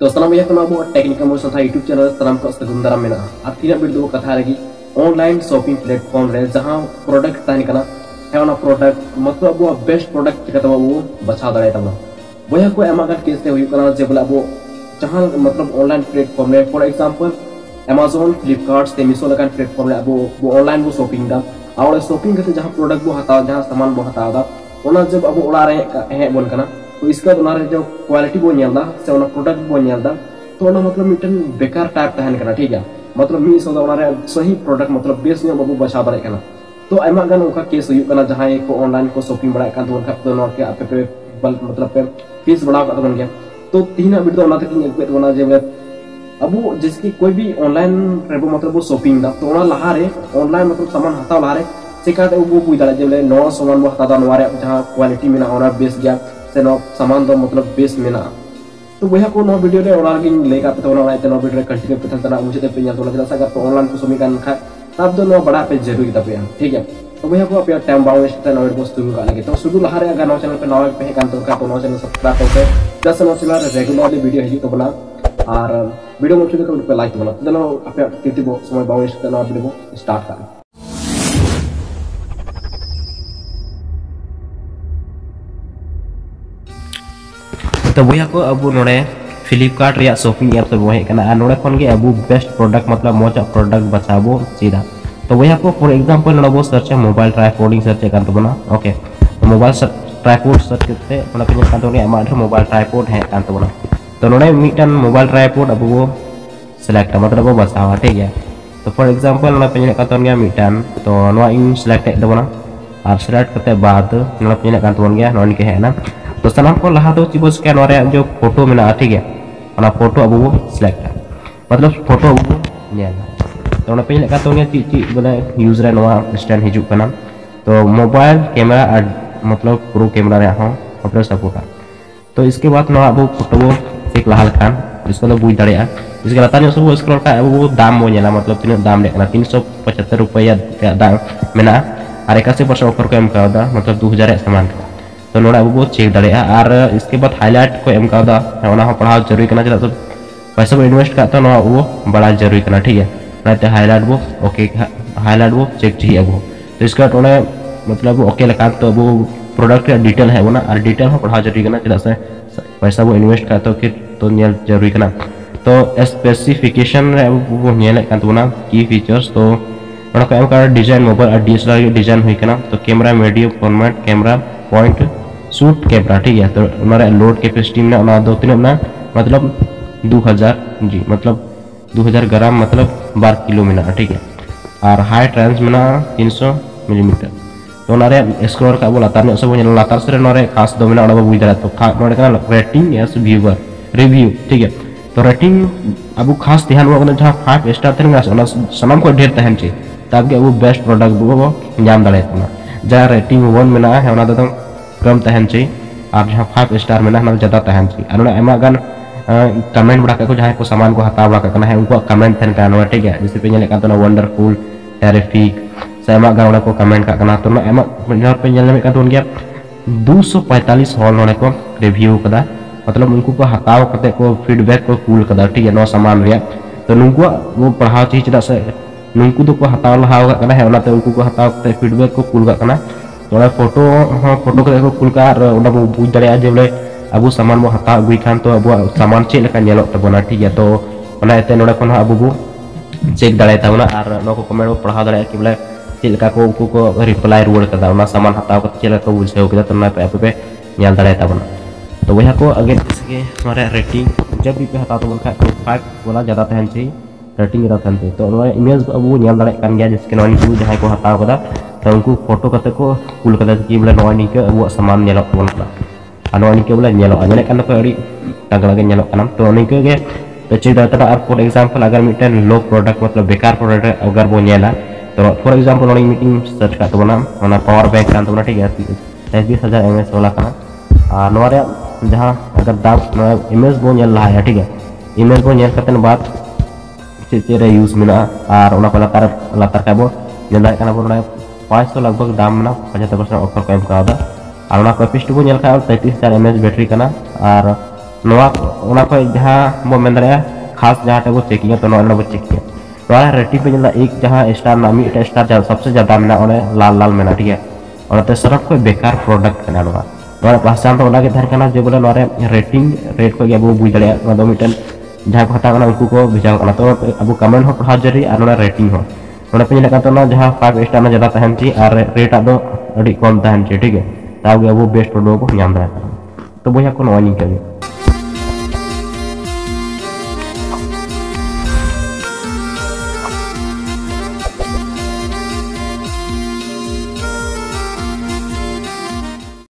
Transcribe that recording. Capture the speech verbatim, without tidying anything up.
तो सलाम या अब टेक्निकल मोशन था यूट्यूब चैनल सलाम को सगुन दाराम मेना और तीन वीडियो कथा रही ऑनलाइन शॉपिंग प्लेटफॉर्म रे जहां प्रोडक्ट तहन कना है ओना प्रोडक्ट मतलब अब बेस्ट प्रोडक्ट चिका तब वो बचा दाड़े तब बया को एमा गन केस हुई कना जे बोला अब जहां मतलब ऑनलाइन प्लेटफॉर्म रे फॉर एग्जांपल Amazon फ्लिपकार्ट से मिसो लगा प्लेटफॉर्म रे अब वो ऑनलाइन वो शॉपिंग दा और शॉपिंग करते जहां प्रोडक्ट वो हता जहां सामान वो हता दा ओना जब अब ओड़ा रे हे बोल कना तो इसका तो जो क्वालिटी बो नेलदा से ओना प्रोडक्ट बो नेलदा तो ओना मतलब मिटन बेकार टाइप तहन कना ठीक है मतलब मी सो ओना रे सही प्रोडक्ट मतलब बेस ने बाबू बचा बारे कना तो आयमा गन उनका केस हुई कना जहां को ऑनलाइन को शॉपिंग बड़ा कान तो उनका तो नोट के आपे पे बल मतलब पे फीस बढ़ा का बन गया तो तीन बिट तो ओना तक एक ओना जे अब जिसकी कोई भी ऑनलाइन रेबो मतलब वो शॉपिंग दा तो ओना लहा रे ऑनलाइन मतलब सामान हताव लहा रे सिकाते वो बुई दाले जे नो सामान वो हता दा नवा रे जहां क्वालिटी में ना ओना बेस गया से नो सामान दो मतलब बेस में ना तो वह को नो वीडियो रे ओना गिन लेका पे तो ओना ते नो वीडियो रे कंटिन्यू पे तना मुझे ते पे तो लगा सका तो ऑनलाइन को शॉपिंग करन खा तब दो नो बड़ा पे जरूरी तब ठीक है तो वह को पे टाइम बाउ वेस्ट नो वीडियो शुरू का लगे तो शुरू लहा रे अगर नो चैनल पे नवा पे कान तो का तो नो चैनल सब्सक्राइब करके प्लस नो चैनल रेगुलरली वीडियो हिजु तो बना और वीडियो मुझे तो पे लाइक बना तो नो पे कितबो समय बाउ वेस्ट नो वीडियो स्टार्ट कर तो भैया को अब नोड़े फ्लिपकार्ट रिया शॉपिंग ऐप से वही करना नोड़े खन के अब बेस्ट प्रोडक्ट मतलब मोचा प्रोडक्ट बचाबो सीधा तो भैया को फॉर एग्जांपल नोड़े सर्च है मोबाइल ट्राइपॉडिंग सर्च कर तो बना ओके तो मोबाइल ट्राइपॉड सर्च करते ओना पे कान तो ने अमार मोबाइल ट्राइपॉड है कान तो बना तो नोड़े मिटन मोबाइल ट्राइपॉड अब वो सिलेक्ट मतलब वो बचावा ठीक है तो फॉर एग्जांपल ओना पे कान तो ने मिटन तो नोआ इन सिलेक्ट दे बना और सिलेक्ट करते बाद नोना पे कान तो गया नोन के है ना तो सलाम को लहा दो चिबो स्कैन और जो फोटो में ना ठीक है ओना फोटो अब वो सिलेक्ट मतलब फोटो अब वो नेला तो ओना पे लगा तो ने ची ची बोले यूजर नोआ स्टैंड हिजु कना तो मोबाइल कैमरा और मतलब प्रो कैमरा रे हो मतलब सपोर्ट तो इसके बाद नोआ अब फोटो वो एक लहा खान इसको तो बुझ दाड़िया इसके लातार सब स्क्रॉल का अब वो दाम वो नेला मतलब तीन दाम लेना तीन सौ पचहत्तर रुपया दाम मेना और इक्यासी परसेंट ऑफर को एम का मतलब दो हजार सामान का तो नोड़ा अब वो चेक दाड़े और इसके बाद हाईलाइट को एम का पढ़ा जरूरी करना चला तो पैसा को इन्वेस्ट करता ना वो बड़ा जरूरी करना ठीक है ना हाईलाइट वो ओके हाईलाइट वो चेक चाहिए अब वो तो इसका बाद मतलब ओके लगा तो वो प्रोडक्ट का डिटेल है वो ना और डिटेल हो पढ़ा जरूरी करना चला से पैसा वो इन्वेस्ट करता तो तो जरूरी करना तो स्पेसिफिकेशन वो ना की फीचर्स तो एम का डिजाइन मोबाइल और डीएसएलआर डिजाइन हुई करना तो camera medium format camera point shoot camera ठीक है तो हमारे लोड कैपेसिटी में ना दो तीन ना मतलब दो हज़ार जी मतलब दो हज़ार ग्राम मतलब बारह किलो में ना ठीक है और हाई ट्रांस में ना तीन सौ मिलीमीटर तो ना स्क्रॉल का वो लातार ने सब लातार से ना खास दो में बुझ दाड़ा तो ना रेटिंग या व्यूअर रिव्यू ठीक है तो रेटिंग अब खास ध्यान वो जहाँ फाइव स्टार थे सनम को ढेर तहन चाहिए तब के वो बेस्ट प्रोडक्ट वो नाम दाड़े जहाँ रेटिंग वन में ना है तो कम तहन चाहिए और जहाँ फाइव स्टार में ना ज़्यादा तहन चाहिए और एमा गन कमेंट बड़ा को जहाँ को सामान को हता बड़ा करना है उनको कमेंट तहन का ठीक है जैसे पे ना वंडरफुल टेरिफिक से एमा गन को कमेंट का तो एमा पे गया दो सौ पैंतालीस हॉल नोड़े को रिव्यू कदा मतलब उनको को हताव करते को फीडबैक को कूल कदा ठीक है नो सामान रे तो उनको वो पढ़ाव चाहिए चला से नुकु तो को हताव लहाव करना है उनाते उनको को हताव करते फीडबैक को कूल करना तो फोटो हाँ फोटो को कूल का और बुझ दाड़ा जे बोले अब सामान बो हताव अगुई खान तो अब सामान चेक लेका नेलो तबना ठीक है तो ओनाते नोडे खन अब बो चेक दाड़ा ताबना और नो को कमेंट पढ़ा दाड़ा कि बोले चेक लेका को उनको को रिप्लाई रुवाड़ कदा ओना सामान हताव करते चेक लेका बुझाव कदा तो ना पे आप पे नेल दाड़ा ताबना तो वह को अगर इसके हमारे रेटिंग जब भी पे हताव तो बोलखा तो फाइव वाला ज़्यादा तहन चाहिए रेटिंग ज़्यादा तहन चाहिए तो इमेज अब वो नेल दाड़ा कान गया जिसके नॉन जहाँ को हताव कदा तो उनको फोटो करते को कूल करते कि बोले नॉय निके अब सामान नेलो तबना और नॉय निके बोले नेलो अने कान को अड़ी तगड़ा के नेलो कानम तो निके के तो चेक दाता और फॉर एग्जांपल अगर मिटन लो प्रोडक्ट मतलब बेकार प्रोडक्ट अगर वो नेला तो फॉर एग्जांपल नॉय मीटिंग सर्च का तबना ओना पावर बैंक कान तबना ठीक है तैंतीस हज़ार एमएच वाला काना और नोरे जहां अगर दाम इमेज बो नेल लहा है ठीक है इमेज बो नेल करते बाद चेरे यूज में और ओना को लातार लातार का बो नेला काना बो पाँच सौ लगभग दाम ना पचहत्तर परसेंट ऑफर को एम का और कैपेसिटी को तैंतीस हज़ार एम एच बैटरी करना और नोआ ओना को जहां बो मेन दरे खास जहां टे बो चेकिंग तो नोआ बो चेकिंग नोआ रेटिंग पे जला एक जहां स्टार नामी एटा स्टार जा सबसे ज्यादा मेना ओने लाल लाल मेना ठीक है और ते सरफ को बेकार प्रोडक्ट कना नोआ नोआ पहचान तो ओना के धर कना जे बोले नोआ रेटिंग रेट को अब बुझ दरे नोआ दो मिटन जहां को हता उनको को भेजा कना तो अब कमेंट हो पढ़ा जरी और नोआ रेटिंग हो नोडे पे लगा तो ना जहां फाइव स्टार ना ज्यादा तहन ची और रेट दो अड़ी कम तहन ची ठीक है ताऊ अब बेस्ट प्रोडक्ट को नाम दा तो बोया को नोआ नहीं करी